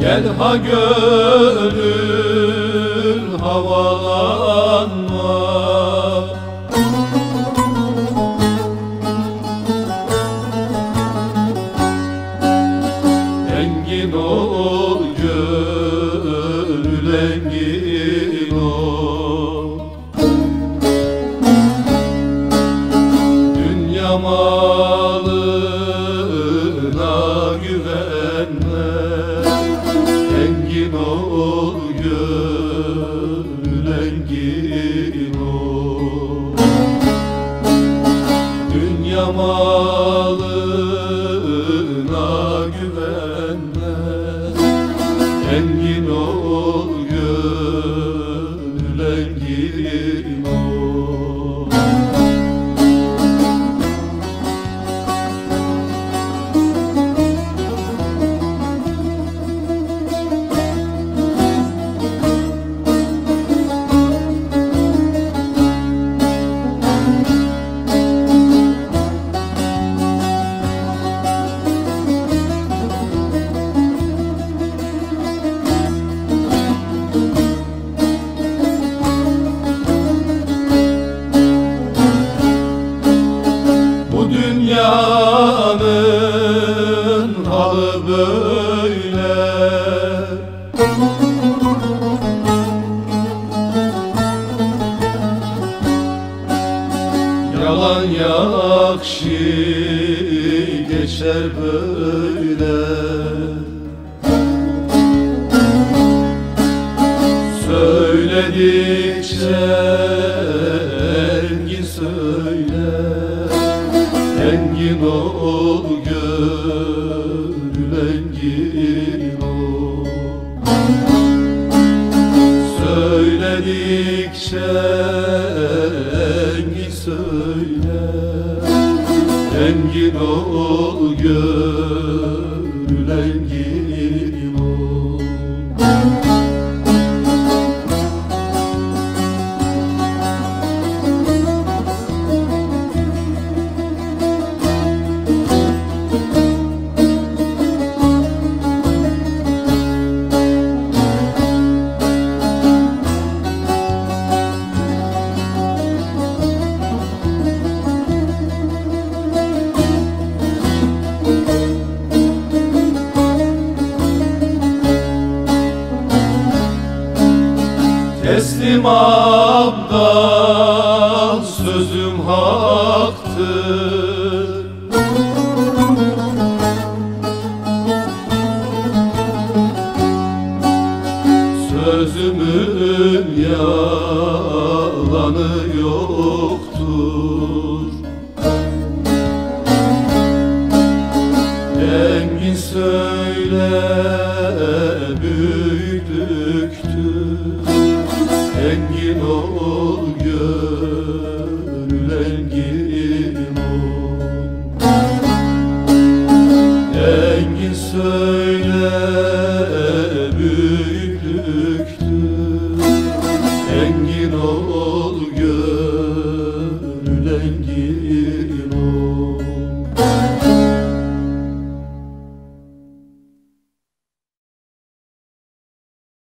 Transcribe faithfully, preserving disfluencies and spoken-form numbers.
Gel ha gönül havalanma, engin ol gönül, engin ol. Dünya malına güvenme, engin ol gönül, engin ol. Dünya malına güvenme, engin ol gönül, engin ol. Dünyanın halı böyle, yalan yakşı geçer böyle. Söyledikçe engin söyle, engin ol gönül, engin ol. Söyledikçe engin söyle, engin ol gönül, engin ol. Teslim abdal sözüm haktır, sözümün yalanı yoktur. Engin söyle büyüklüktür, engin ol gönül, engin ol. Engin söyle büyüklüktür, engin ol gönül, engin